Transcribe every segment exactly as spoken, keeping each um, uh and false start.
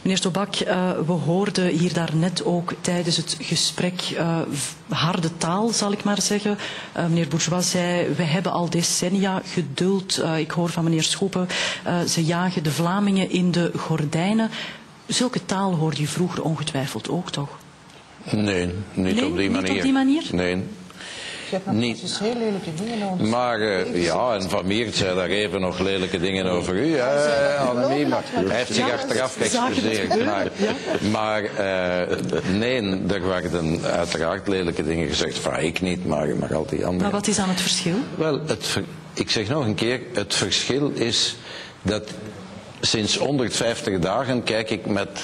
Meneer Tobak, uh, we hoorden hier daarnet ook tijdens het gesprek uh, harde taal, zal ik maar zeggen. Uh, meneer Bourgeois zei, we hebben al decennia geduld. Uh, ik hoor van meneer Schoepen, uh, ze jagen de Vlamingen in de gordijnen. Zulke taal hoorde u vroeger ongetwijfeld ook, toch? Nee, niet nee, op die manier. Niet op die manier? Nee. Je hebt nog niet heel lelijke dingen over. Maar uh, ja, en Van Miert zei daar even nog lelijke dingen over u, hè, Annemie, maar hij heeft zich achteraf geëxcuseerd. Maar, maar uh, nee, er werden uiteraard lelijke dingen gezegd. Van ik niet, maar, maar al die anderen. Maar wat is dan het verschil? Wel, het ver, ik zeg nog een keer, het verschil is dat sinds honderdvijftig dagen kijk ik met...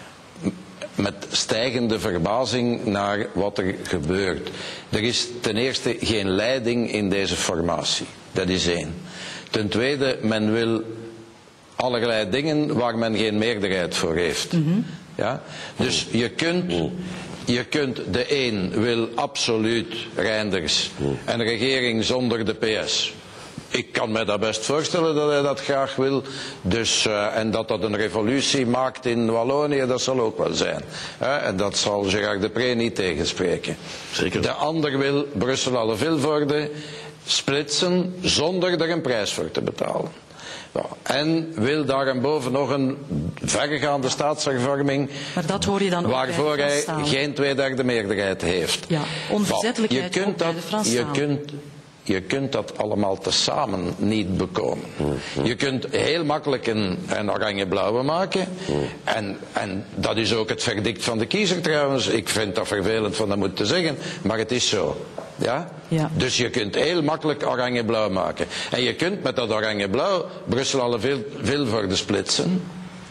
met stijgende verbazing naar wat er gebeurt. Er is ten eerste geen leiding in deze formatie. Dat is één. Ten tweede, men wil allerlei dingen waar men geen meerderheid voor heeft. Mm-hmm. Ja? Dus je kunt, je kunt, de een wil absoluut Reinders en een regering zonder de P S. Ik kan me dat best voorstellen dat hij dat graag wil. Dus, uh, en dat dat een revolutie maakt in Wallonië, dat zal ook wel zijn. Uh, en dat zal Gérard Deprez niet tegenspreken. Zeker. De ander wil Brussel alle Vilvoorde splitsen zonder er een prijs voor te betalen. Ja, en wil daarboven nog een verregaande staatshervorming, maar dat hoor je dan ook waarvoor bij de hij Franstalen. geen tweederde meerderheid heeft. Ja, onverzettelijkheid je kunt ook bij dat, de Franstalen. je kunt, Je kunt dat allemaal tezamen niet bekomen. Je kunt heel makkelijk een, een oranje-blauwe maken. En, en dat is ook het verdict van de kiezer trouwens. Ik vind dat vervelend van dat moet te zeggen, maar het is zo. Ja? Ja. Dus je kunt heel makkelijk oranje-blauw maken. En je kunt met dat oranje-blauw Brussel alle Vilvoorde splitsen.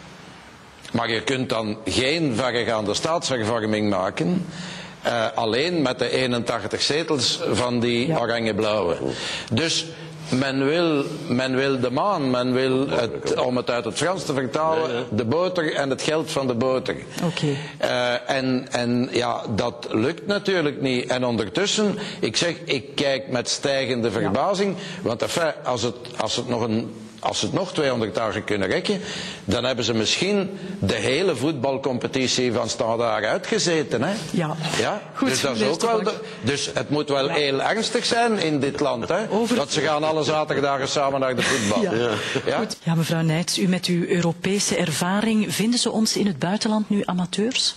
Maar je kunt dan geen verregaande staatshervorming maken. Uh, alleen met de eenentachtig zetels van die ja. oranje-blauwe. Dus men wil, men wil de maan, men wil, het, om het uit het Frans te vertalen, ja, ja. de boter en het geld van de boter. Okay. Uh, en, en ja, dat lukt natuurlijk niet. En ondertussen, ik zeg, ik kijk met stijgende verbazing, ja. want enfin, als het, als het nog een... Als ze het nog tweehonderd dagen kunnen rekken, dan hebben ze misschien de hele voetbalcompetitie van Standaard uitgezeten. Hè? Ja. Ja? Goed, dus, dat is ook wel de, dus het moet wel ja. heel ernstig zijn in dit land. Hè? Over... Dat ze gaan alle zaterdagen samen naar de voetbal. Ja. Ja. Ja? Goed. Ja, mevrouw Neyts, u met uw Europese ervaring, vinden ze ons in het buitenland nu amateurs?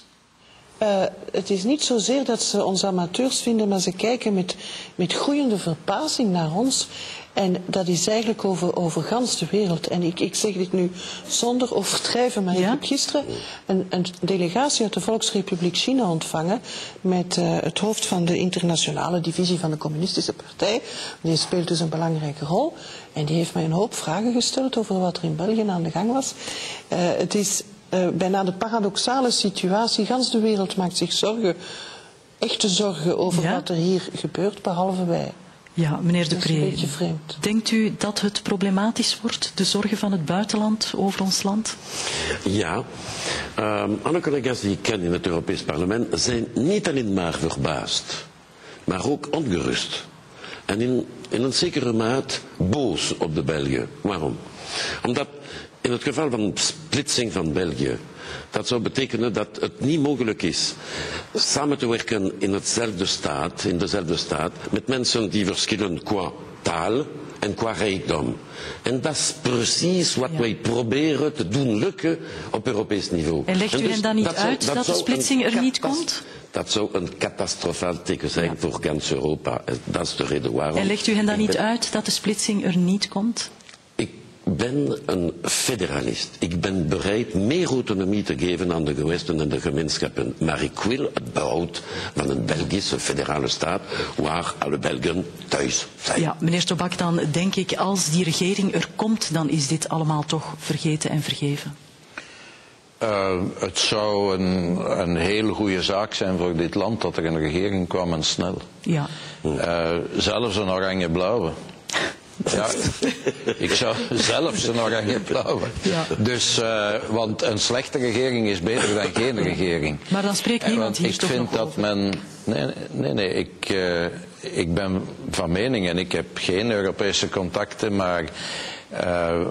Uh, het is niet zozeer dat ze ons amateurs vinden, maar ze kijken met, met groeiende verbazing naar ons. En dat is eigenlijk over, over gans de wereld. En ik, ik zeg dit nu zonder overdrijven, maar ja? ik heb gisteren een, een delegatie uit de Volksrepubliek China ontvangen met uh, het hoofd van de internationale divisie van de communistische partij. Die speelt dus een belangrijke rol. En die heeft mij een hoop vragen gesteld over wat er in België aan de gang was. Uh, het is uh, bijna de paradoxale situatie. Gans de wereld maakt zich zorgen, echte zorgen over ja? wat er hier gebeurt, behalve wij. Ja, meneer Deprez, denkt u dat het problematisch wordt, de zorgen van het buitenland over ons land? Ja, um, alle collega's die ik ken in het Europees Parlement zijn niet alleen maar verbaasd, maar ook ongerust. En in, in een zekere maat boos op de Belgen. Waarom? Omdat in het geval van splitsing van België, dat zou betekenen dat het niet mogelijk is samen te werken in hetzelfde staat, in dezelfde staat, met mensen die verschillen qua taal en qua rijkdom. En dat is precies wat ja. wij proberen te doen lukken op Europees niveau. En legt u en dus hen dan niet dat uit zou, dat, dat de splitsing er niet komt? Dat zou een catastrofaal teken zijn ja. voor gans Europa. Dat is de reden waarom. En legt u hen dan niet ben... uit dat de splitsing er niet komt? Ik ben een federalist. Ik ben bereid meer autonomie te geven aan de gewesten en de gemeenschappen. Maar ik wil het behoud van een Belgische federale staat waar alle Belgen thuis zijn. Ja, meneer Tobak, dan denk ik als die regering er komt, dan is dit allemaal toch vergeten en vergeven. Uh, het zou een, een heel goede zaak zijn voor dit land dat er een regering kwam en snel. Ja. Uh, zelfs een oranje-blauwe. Ja, ik zou zelfs een oranje-blauwe. Ja. Dus, uh, want een slechte regering is beter dan geen regering. Maar dan spreekt niemand hier ik toch vind nog dat over. men. Nee, nee, nee. Ik, uh, ik ben van mening en ik heb geen Europese contacten, maar uh,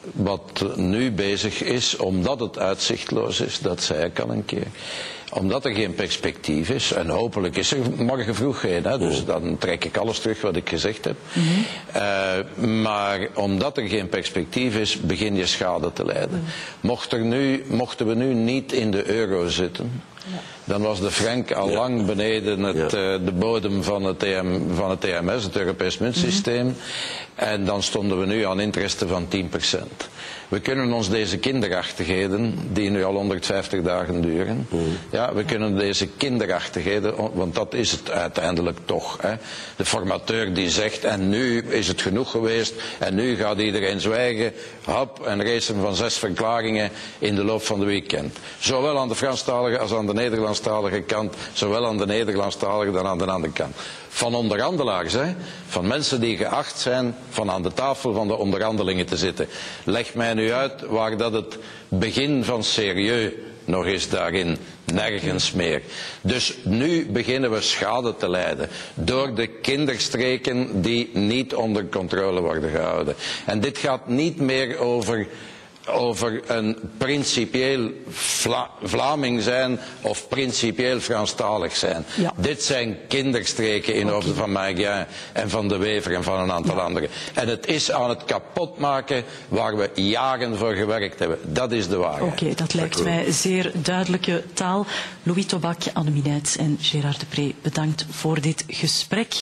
wat nu bezig is, omdat het uitzichtloos is, dat zei ik al een keer. Omdat er geen perspectief is, en hopelijk is er morgen vroeg geen, hè, dus dan trek ik alles terug wat ik gezegd heb. Mm-hmm. uh, maar omdat er geen perspectief is, begin je schade te lijden. Mm. Mocht er nu, mochten we nu niet in de euro zitten, ja. dan was de frank al ja. lang beneden het, ja. uh, de bodem van het, E M, van het E M S, het Europees Muntsysteem. Mm-hmm. En dan stonden we nu aan interesten van tien procent. We kunnen ons deze kinderachtigheden, die nu al honderdvijftig dagen duren, mm. ja, we kunnen deze kinderachtigheden, want dat is het uiteindelijk toch. Hè. De formateur die zegt, en nu is het genoeg geweest, en nu gaat iedereen zwijgen, hop, en racen van zes verklaringen in de loop van de weekend. Zowel aan de Franstalige als aan de Nederlandstalige kant, zowel aan de Nederlandstalige dan aan de andere kant. Van onderhandelaars, hè? Van mensen die geacht zijn van aan de tafel van de onderhandelingen te zitten. Leg mij nu uit waar dat het begin van serieus nog is daarin. Nergens meer. Dus nu beginnen we schade te lijden door de kinderstreken die niet onder controle worden gehouden. En dit gaat niet meer over... over een principieel Vla Vlaming zijn of principieel Franstalig zijn. Ja. Dit zijn kinderstreken in hoofden van Maguin en van De Wever en van een aantal ja. anderen. En het is aan het kapotmaken waar we jaren voor gewerkt hebben. Dat is de waarheid. Oké, okay, dat lijkt mij zeer duidelijke taal. Louis Tobak, Anne Minijts en Gérard Depree, bedankt voor dit gesprek.